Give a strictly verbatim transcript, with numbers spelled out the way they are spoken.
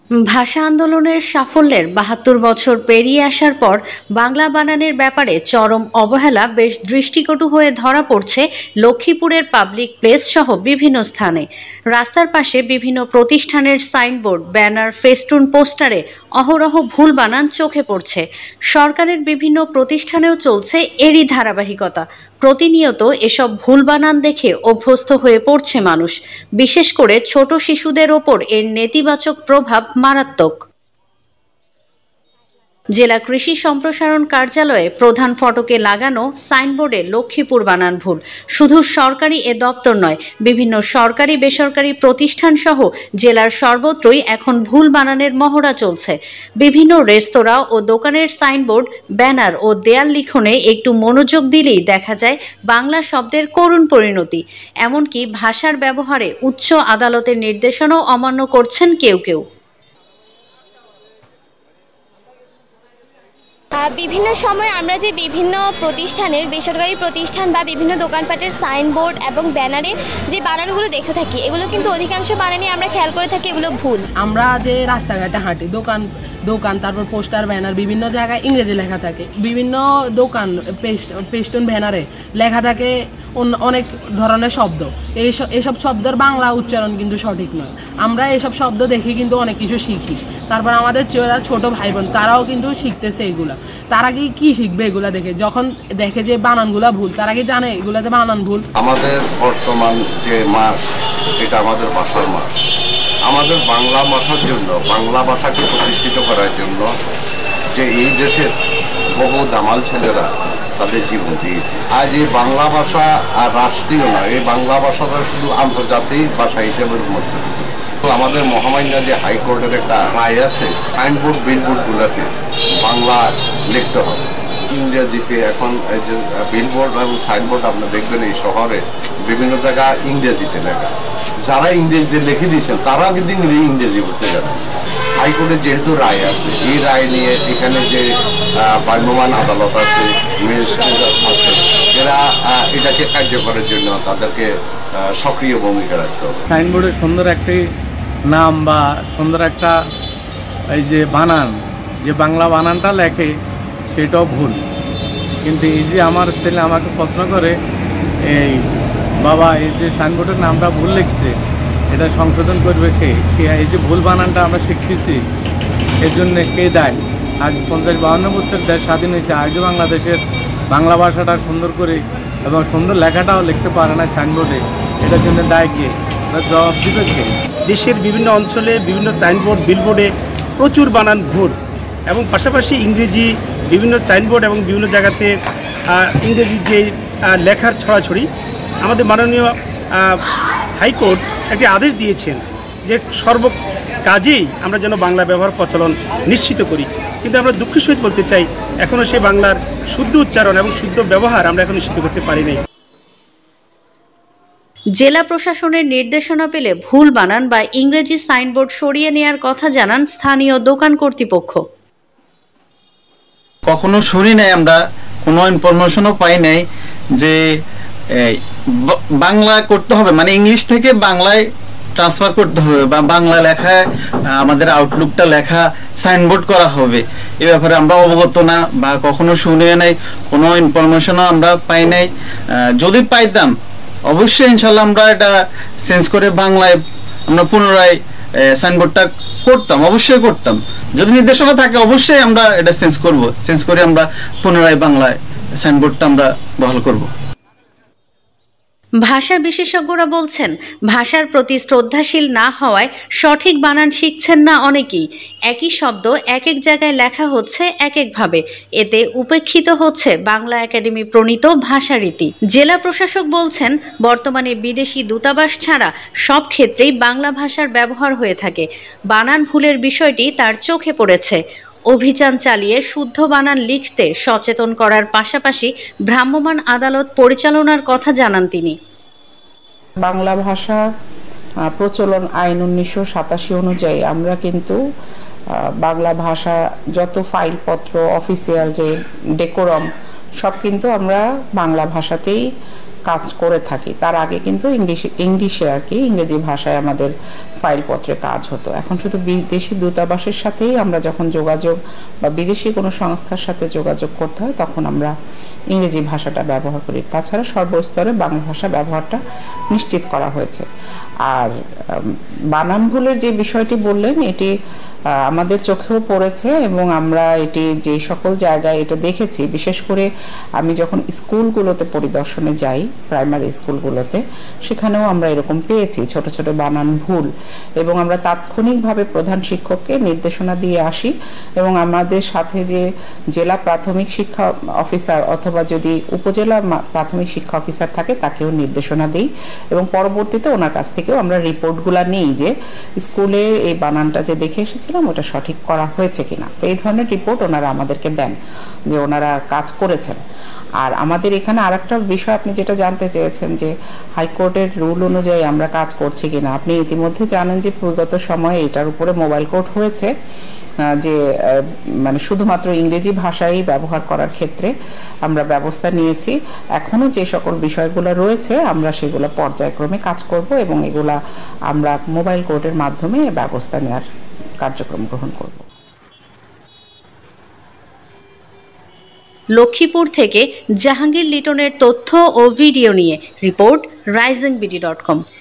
ভাষা আন্দোলনের সাফল্যের বাহাত্তর বছর পেরিয়ে আসার পর বাংলা বানানের ব্যাপারে চরম অবহেলা বেশ দৃষ্টিকটু হয়ে ধরা পড়ছে লক্ষ্মীপুরের পাবলিক প্লেস সহ বিভিন্ন স্থানে। রাস্তার পাশে বিভিন্ন প্রতিষ্ঠানের সাইনবোর্ড, ব্যানার, ফেস্টুন, পোস্টারে অহরহ ভুল বানান চোখে পড়ছে। সরকারের বিভিন্ন প্রতিষ্ঠানেও চলছে এরই ধারাবাহিকতা। প্রতিনিয়ত এসব ভুল বানান দেখে অভ্যস্ত হয়ে পড়ছে মানুষ। বিশেষ করে ছোট শিশুদের ওপর এর নেতিবাচক প্রভাব মারাত্মক। জেলা কৃষি সম্প্রসারণ কার্যালয়ে প্রধান ফটকে লাগানো সাইনবোর্ডে লক্ষ্মীপুর বানান ভুল। শুধু সরকারি এ দপ্তর নয়, বিভিন্ন সরকারি বেসরকারি প্রতিষ্ঠান সহ জেলার সর্বত্রই এখন ভুল বানানের মহড়া চলছে। বিভিন্ন রেস্তোরাঁ ও দোকানের সাইনবোর্ড, ব্যানার ও দেয়াল লিখনে একটু মনোযোগ দিলেই দেখা যায় বাংলা শব্দের করুণ পরিণতি। এমনকি ভাষার ব্যবহারে উচ্চ আদালতের নির্দেশনাও অমান্য করছেন কেউ কেউ। বিভিন্ন সময় আমরা যে বিভিন্ন প্রতিষ্ঠানের, বেসরকারি প্রতিষ্ঠান বা বিভিন্ন দোকানপাটের সাইনবোর্ড এবং ব্যানারে যে বানানগুলো দেখে থাকি, এগুলো কিন্তু অধিকাংশ বানানে আমরা খেয়াল করে থাকি এগুলো ভুল। আমরা যে রাস্তাঘাটে হাঁটি, দোকান দোকান তারপর পোস্টার, ব্যানার, বিভিন্ন জায়গায় ইংরেজি লেখা থাকে। বিভিন্ন দোকান পেস্টুন, ব্যানারে লেখা থাকে অনেক ধরনের শব্দ। এই এইসব শব্দের বাংলা উচ্চারণ কিন্তু সঠিক নয়। আমরা এইসব শব্দ দেখে কিন্তু অনেক কিছু শিখি। তারপর আমাদের যারা ছোট ভাই বোন তারাও কিন্তু শিখতেছে এগুলা। তারা কি কি শিখবে এগুলা দেখে? যখন দেখে যে বানানগুলা ভুল, তারা কি জানে এগুলাতে বানান ভুল? আমাদের বর্তমান যে মাস, এটা আমাদের ভাষার মাস। আমাদের বাংলা ভাষার জন্য, বাংলা ভাষাকে প্রতিষ্ঠিত করার জন্য যে এই দেশের বহু দামাল ছেলেরা তাদের জীবন দিয়েছে। আজ এই বাংলা ভাষা আর রাষ্ট্রীয় নয়, এই বাংলা ভাষাটা শুধু আন্তর্জাতিক ভাষা হিসেবে মধ্যে। আমাদের মহামান্য যে হাইকোর্টের একটা রায় আছে, সাইনবোর্ড বিলবোর্ডগুলোতে বাংলা লিখতে হবে। ইংরেজিতে এখন এই যে বিলবোর্ড এবং সাইনবোর্ড আপনি দেখবেন এই শহরে বিভিন্ন জায়গায় ইংরেজিতে লেখা। যারা ইংরেজিতে লিখে দিয়েছেন তারাও কিন্তু ইংরেজি পড়তে জানেন। হাইকোর্টের যেহেতু রায় আছে, এই রায় নিয়ে এখানে যে ভ্রাম্যমাণ আদালত আছে, ম্যাজিস্ট্রেট আছে, এরা এটাকে কার্যকরের জন্য তাদেরকে সক্রিয় ভূমিকা রাখতে হবে। সাইনবোর্ডে সুন্দর একটি নাম বা সুন্দর একটা এই যে বানান, যে বাংলা বানানটা লেখে সেটাও ভুল। কিন্তু এই যে আমার ছেলে আমাকে প্রশ্ন করে, এই বাবা এই যে সাইনবোর্ডের নামটা ভুল লিখছে, এটা সংশোধন করবে কে? কে এই যে ভুল বানানটা আমরা শিখতেছি, এর জন্য কে দায়? আজ পঞ্চাশ বাহান্ন বছর দেশ স্বাধীন হয়েছে, আজও বাংলাদেশের বাংলা ভাষাটা সুন্দর করে এবং সুন্দর লেখাটাও লিখতে পারে না সাইনবোর্ডে, এটার জন্য দায় কে? জবাব দিবে কে? দেশের বিভিন্ন অঞ্চলে বিভিন্ন সাইনবোর্ড, বিলবোর্ডে প্রচুর বানান ভুল, এবং পাশাপাশি ইংরেজি বিভিন্ন সাইনবোর্ড এবং বিভিন্ন জায়গাতে ইংরেজি যে লেখার ছড়াছড়ি। আমাদের মাননীয় হাইকোর্ট একটি আদেশ দিয়েছেন যে সর্ব কাজেই আমরা যেন বাংলা ব্যবহার প্রচলন নিশ্চিত করি। কিন্তু আমরা দুঃখের সহিত বলতে চাই, এখনও সেই বাংলার শুদ্ধ উচ্চারণ এবং শুদ্ধ ব্যবহার আমরা এখন নিশ্চিত করতে পারি নাই। জেলা প্রশাসনের নির্দেশনা পেলে ভুল বানান বা ইংরেজি সাইনবোর্ড সরিয়ে নেয়ার কথা জানান স্থানীয় দোকান কর্তৃপক্ষ। কখনো শুনি নাই, আমরা কোনো ইনফরমেশনও পাই নাই যে বাংলা করতে হবে, মানে ইংলিশ থেকে বাংলায় ট্রান্সফার করতে হবে বা বাংলা লেখায় আমাদের আউটলুকটা লেখা সাইনবোর্ড করা হবে। এ ব্যাপারে আমরা অবগত না বা কখনো শুনিও নাই, কোনো ইনফরমেশনও আমরা পাই নাই। যদি পাইতাম অবশ্যই ইনশাল্লাহ আমরা এটা চেঞ্জ করে বাংলায় আমরা পুনরায় সাইনবোর্ডটা করতাম, অবশ্যই করতাম। যদি নির্দেশনা থাকে অবশ্যই আমরা এটা চেঞ্জ করব, চেঞ্জ করে আমরা পুনরায় বাংলায় সাইনবোর্ডটা আমরা বহাল করব। ভাষা বিশেষজ্ঞরা বলছেন, ভাষার প্রতি শ্রদ্ধাশীল না হওয়ায় সঠিক বানান শিখছেন না অনেকেই। একই শব্দ এক এক জায়গায় লেখা হচ্ছে এক একভাবে, এতে উপেক্ষিত হচ্ছে বাংলা একাডেমি প্রণীত ভাষারীতি। জেলা প্রশাসক বলছেন, বর্তমানে বিদেশি দূতাবাস ছাড়া সব ক্ষেত্রেই বাংলা ভাষার ব্যবহার হয়ে থাকে। বানান ভুলের বিষয়টি তার চোখে পড়েছে। অভিযান চালিয়ে শুদ্ধ বানান লিখতে সচেতন করার পাশাপাশি ভ্রাম্যমাণ আদালত পরিচালনার কথা জানান তিনি। বাংলা ভাষা প্রচলন আইন উনিশশো সাতাশি অনুযায়ী আমরা কিন্তু বাংলা ভাষা যত ফাইলপত্র, অফিসিয়াল যে ডেকোরাম, সব কিন্তু আমরা বাংলা ভাষাতেই কাজ করে থাকি তার আগে কিন্তু ইংলিশ ইংলিশে আর কি ইংরেজি ভাষায় আমাদের ফাইলপত্রে কাজ হতো। এখন শুধু বিদেশি দূতাবাসের সাথেই আমরা যখন যোগাযোগ বা বিদেশি কোনো সংস্থার সাথে যোগাযোগ করতে হয় তখন আমরা ইংরেজি ভাষাটা ব্যবহার করি। তাছাড়া সর্বস্তরে বাংলা ভাষা ব্যবহারটা নিশ্চিত করা হয়েছে। আর বানান ভুলের যে বিষয়টি বললেন এটি আমাদের চোখেও পড়েছে এবং আমরা এটি যে সকল জায়গায় এটা দেখেছি, বিশেষ করে আমি যখন স্কুলগুলোতে পরিদর্শনে যাই প্রাইমারি স্কুলগুলোতে সেখানেও আমরা এরকম পেয়েছি ছোট ছোট বানান ভুল, এবং আমরা তাৎক্ষণিকভাবে প্রধান শিক্ষককে নির্দেশনা দিয়ে আসি এবং আমাদের সাথে যে জেলা প্রাথমিক শিক্ষা অফিসার অথবা যদি উপজেলা প্রাথমিক শিক্ষা অফিসার থাকে তাকেও নির্দেশনা দিই এবং পরবর্তীতে ওনার কাছ থেকেও আমরা রিপোর্টগুলা নিই যে স্কুলে এই বানানটা যে দেখে এসেছিলাম ওটা সঠিক করা হয়েছে কিনা। তো এই ধরনের রিপোর্ট ওনারা আমাদেরকে দেন যে ওনারা কাজ করেছেন। আর আমাদের এখানে আর একটা বিষয় আপনি যেটা জানতে চেয়েছেন যে হাইকোর্টের রুল অনুযায়ী আমরা কাজ করছি কিনা, আপনি ইতিমধ্যে জানেন যে বিগত সময়ে এটার উপরে মোবাইল কোর্ট হয়েছে যে মানে শুধুমাত্র ইংরেজি ভাষাই ব্যবহার করার ক্ষেত্রে আমরা ব্যবস্থা নিয়েছি। এখনো যে সকল বিষয়গুলো রয়েছে আমরা সেগুলো পর্যায়ক্রমে কাজ করব এবং এগুলা আমরা মোবাইল কোর্টের মাধ্যমে ব্যবস্থা নেওয়ার কার্যক্রম গ্রহণ করব। লক্ষ্মীপুর থেকে জাহাঙ্গীর লিটনের তথ্য ও ভিডিও নিয়ে রিপোর্ট রাইজিং বিডি ডট কম।